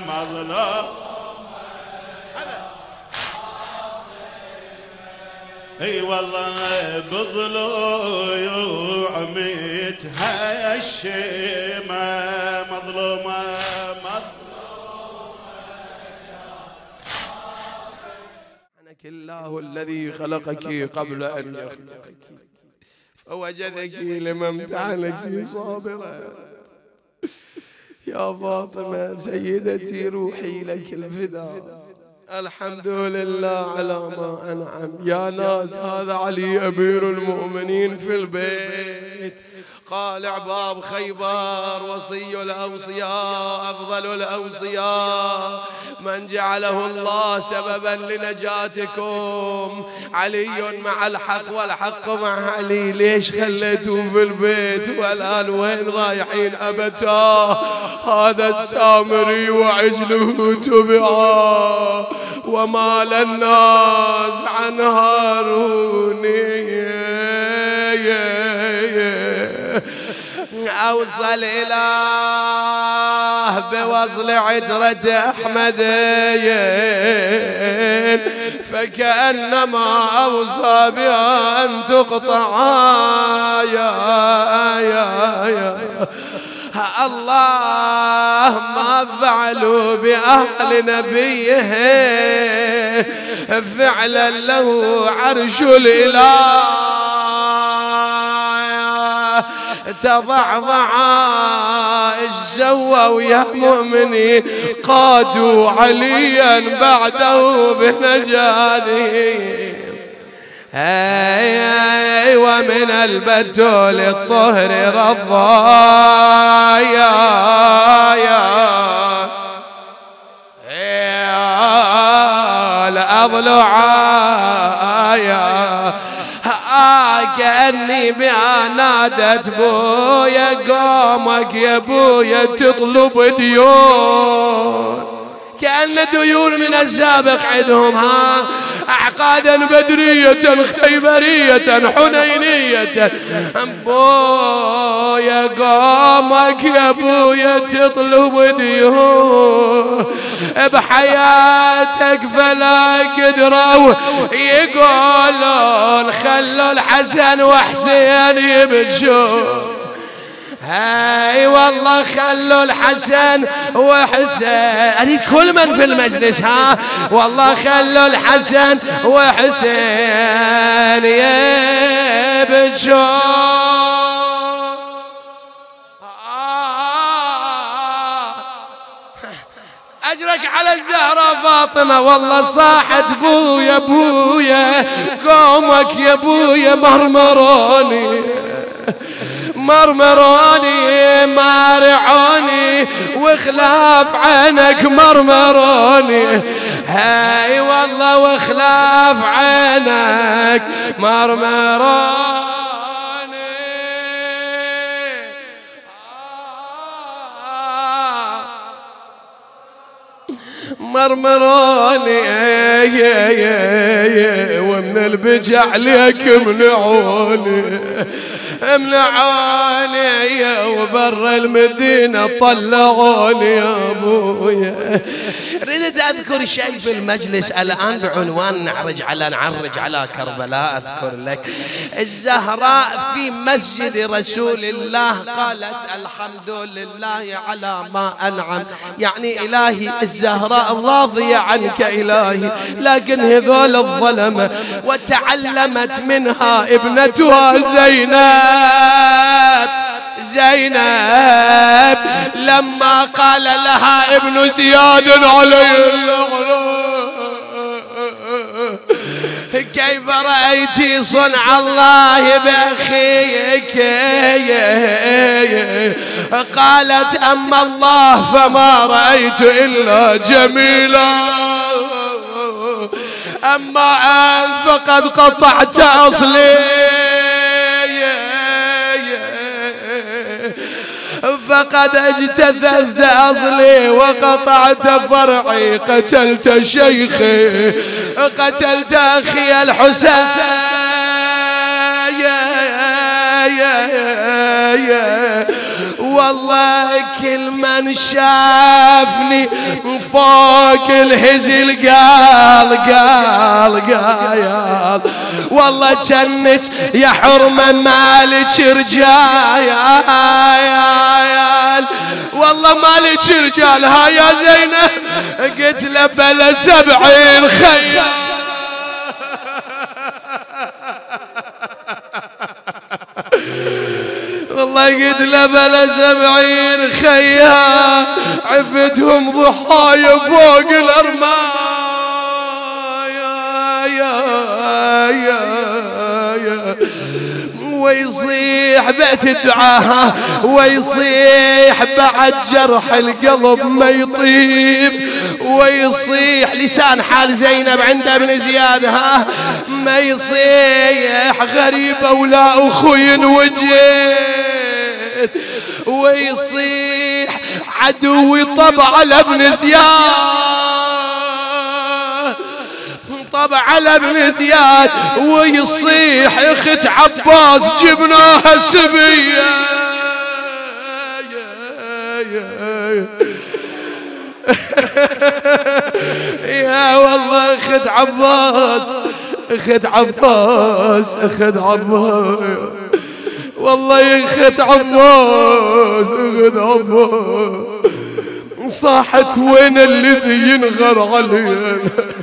مظلوم. اي والله بضلوع متهشمة مظلومة أنك الله الذي خلقك قبل أن يخلقك فوجدك لما امتحنك صابرة. يا فاطمة سيدتي روحي لك الفداء. الحمد لله على ما أنعم. يا ناس هذا علي أمير المؤمنين في البيت، قالع باب خيبر، وصي الأوصياء أفضل الأوصياء، من جعله الله سببا لنجاتكم. علي مع الحق والحق مع علي. ليش خليتوه في البيت والآن وين رايحين أبتاه؟ هذا السامري وعجله تبعا ومال الناس عن هاروني. أوصل إله بوصل عترة أحمد فكأنما أوصى بها أن تقطع. الله ما فعلوا بأهل نبيه فعلا له عرش الإله تضعضع. الجو ويا مؤمنين قادوا عليا بعده بنجاته. ومن البتول الطهر رضايا الأضلعايا كأني بها نادت بويا قومك يا بويا تطلب ديون. كأن ديون من السابق عندهم أعقادا بدرية خيبرية حنينية. بويا قومك يا بويا تطلب ديون بحياتك فلا قدروا يقولون خلوا الحسن وحسين يمشون. هاي والله خلوا الحسن وحسين كل من في المجلس والله خلوا الحسن وحسين يبجون. أجرك على الزهرة فاطمة والله صاحت بويا بويا قومك يا بويا مرمروني مارعوني وخلاف عنك مرمروني. هاي والله وخلاف عنك مرمروني. ومن البجع ليك منعوني وبر المدينة طلعوني يا ابويا. ردت اذكر شيء في المجلس الان بعنوان نعرج على كربلاء. اذكر لك الزهراء في مسجد رسول الله قالت الحمد لله على ما انعم. يعني الهي الزهراء راضية عنك الهي، لكن هذول الظلمة. وتعلمت منها ابنتها زينب لما قال لها ابن زياد عليه كيف رأيتي صنع الله بأخيك؟ قالت أما الله فما رأيت إلا جميلا، أما أن فقد قطعت أصلي، فقد اجتثثت أصلي وقطعت فرعي، قتلت شيخي، قتلت أخي الحسين، والله كل من شافني فوق الهزل قال والله جنك يا حرمة مالك رجال والله مالك رجال ها يا زينب قلت له بلا 70 خيال والله قلت له بلا 70 خيال عفتهم ضحايا فوق الأرماء ويصيح بيت الدعاء ويصيح بعد جرح القلب ما يطيب ويصيح لسان حال زينب عند ابن زياد ما يصيح غريبة ولا أخوي وجيت ويصيح عدوي طبع على ابن زياد طبع على ابن زياد ويصيح اخت عباس جبناها سبية يا والله اخت عباس اخت عباس اخت عباس والله اخت عباس اخت عباس صاحت وين الذي ينغر علينا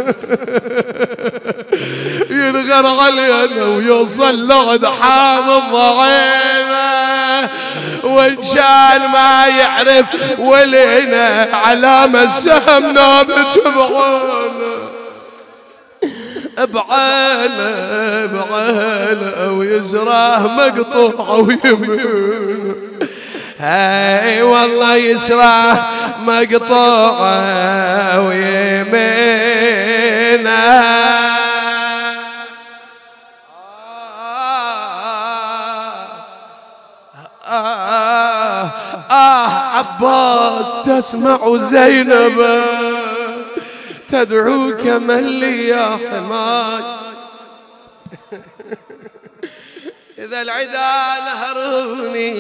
ينغر علينا ويوصل لغد حافظ عينه وان كان ما يعرف ولينا علامة السهم نابت بعينه ويزراه مقطوع ويمين هاي والله يسرى مقطوعة ويمينها عباس تسمع زينب تدعوك من لي يا حماي إذا العدا نهروني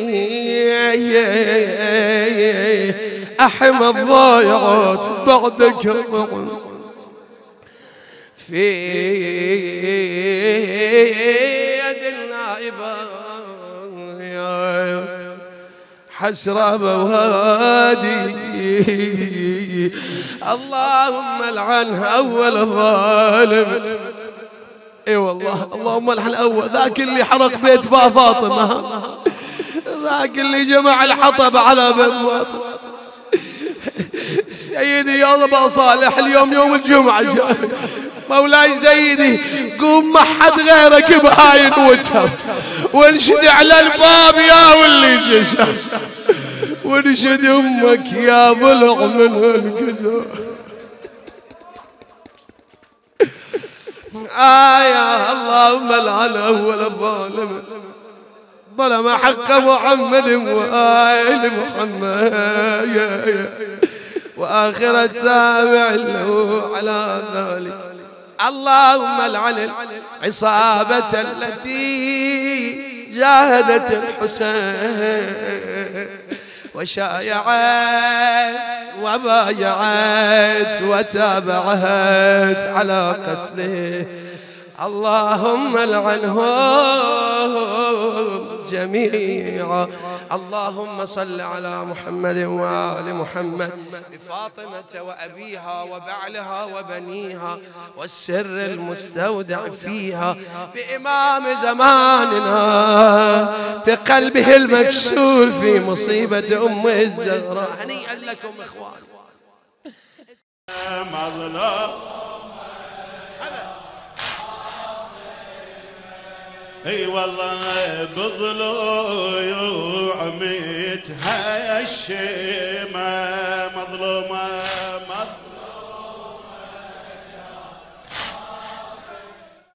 أحمى الضايعات بعدك في يد النائبات حسرة بوادي اللهم لعنها أول ظالم اي والله اللهم لعن الاول ذاك اللي حرق بيت با فاطمه ذاك اللي جمع الحطب على بيت فاطمه سيدي يا ابا صالح اليوم يوم الجمعه مولاي سيدي قوم ما حد غيرك بهاي الوجه وانشد على الباب يا واللي جسم وانشد امك يا ضلع من الكسر يا اللهم لعن أول الظالم ظلم حق محمد وآل محمد وآخر التابع له على ذلك اللهم لعن العصابة التي جاهدت الحسين وشايعت وبايعت وتابعت على قتله اللهم لعنهم جميعا اللهم صل على محمد وآل محمد بفاطمة وأبيها وبعلها وبنيها والسر المستودع فيها بإمام زماننا بقلبه المكسور في مصيبة أم الزهراء هنيئا لكم إخوان اي والله بضلوع متهشمه مظلومه